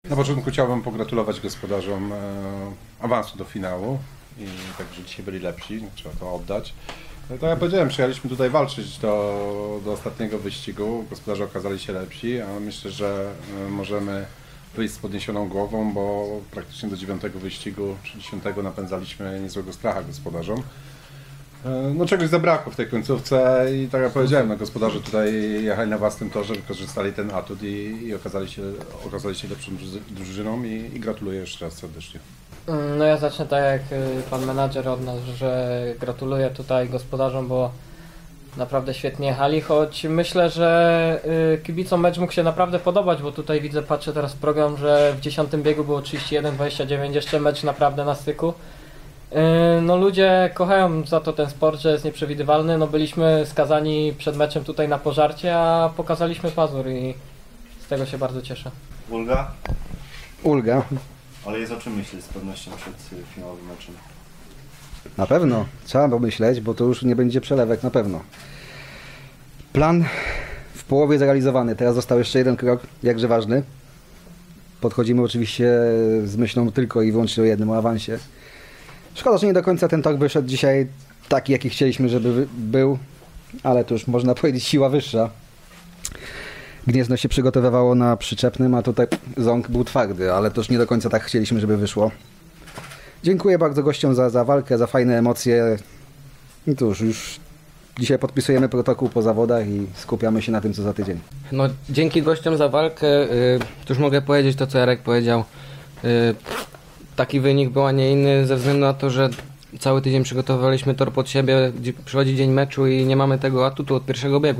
Na początku chciałbym pogratulować gospodarzom awansu do finału i także dzisiaj byli lepsi, trzeba to oddać. Tak jak powiedziałem, przyjechaliśmy tutaj walczyć do ostatniego wyścigu, gospodarze okazali się lepsi, a myślę, że możemy wyjść z podniesioną głową, bo praktycznie do 9 wyścigu czy 10 napędzaliśmy niezłego stracha gospodarzom. No czegoś zabrakło w tej końcówce i tak jak powiedziałem, no, gospodarze tutaj jechali na własnym torze, wykorzystali ten atut i okazali się lepszą drużyną i gratuluję jeszcze raz serdecznie. No ja zacznę tak jak pan menadżer od nas, że gratuluję tutaj gospodarzom, bo naprawdę świetnie jechali, choć myślę, że kibicom mecz mógł się naprawdę podobać, bo tutaj widzę, patrzę teraz w program, że w 10 biegu było 31-29, jeszcze mecz naprawdę na styku. No ludzie kochają za to ten sport, że jest nieprzewidywalny, no byliśmy skazani przed meczem tutaj na pożarcie, a pokazaliśmy pazur i z tego się bardzo cieszę. Ulga? Ulga. Ale jest o czym myśleć z pewnością przed finałowym meczem. Na pewno. Trzeba pomyśleć, bo to już nie będzie przelewek, na pewno. Plan w połowie zrealizowany. Teraz został jeszcze jeden krok, jakże ważny. Podchodzimy oczywiście z myślą tylko i wyłącznie o jednym, o awansie. Szkoda, że nie do końca ten tok wyszedł dzisiaj taki, jaki chcieliśmy, żeby był, ale to już można powiedzieć siła wyższa. Gniezno się przygotowywało na przyczepnym, a tutaj ząg był twardy, ale to już nie do końca tak chcieliśmy, żeby wyszło. Dziękuję bardzo gościom za walkę, za fajne emocje. I to już dzisiaj podpisujemy protokół po zawodach i skupiamy się na tym, co za tydzień. No, dzięki gościom za walkę, to już mogę powiedzieć to, co Jarek powiedział. Taki wynik był, a nie inny, ze względu na to, że cały tydzień przygotowywaliśmy tor pod siebie, gdzie przychodzi dzień meczu i nie mamy tego atutu od pierwszego biegu.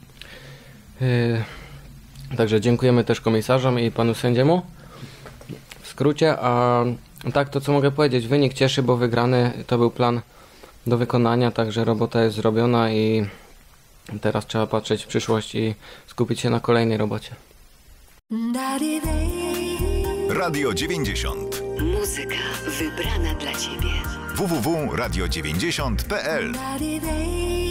Także dziękujemy też komisarzom i panu sędziemu. W skrócie, a tak to co mogę powiedzieć, wynik cieszy, bo wygrany to był plan do wykonania, także robota jest zrobiona i teraz trzeba patrzeć w przyszłość i skupić się na kolejnej robocie. Radio 90. Muzyka wybrana dla Ciebie. www.radio90.pl